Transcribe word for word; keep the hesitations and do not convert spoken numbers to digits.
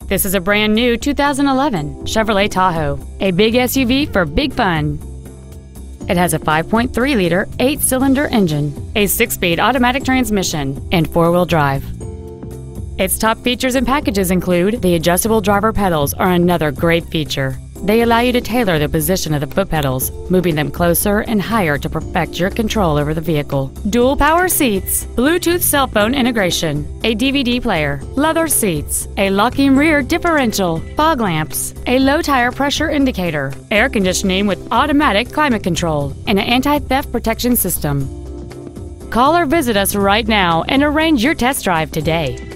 This is a brand new two thousand eleven Chevrolet Tahoe, a big S U V for big fun. It has a five point three liter eight-cylinder engine, a six-speed automatic transmission, and four-wheel drive. Its top features and packages include the adjustable driver pedals are another great feature. They allow you to tailor the position of the foot pedals, moving them closer and higher to perfect your control over the vehicle. Dual power seats, Bluetooth cell phone integration, a D V D player, leather seats, a locking rear differential, fog lamps, a low tire pressure indicator, air conditioning with automatic climate control, and an anti-theft protection system. Call or visit us right now and arrange your test drive today.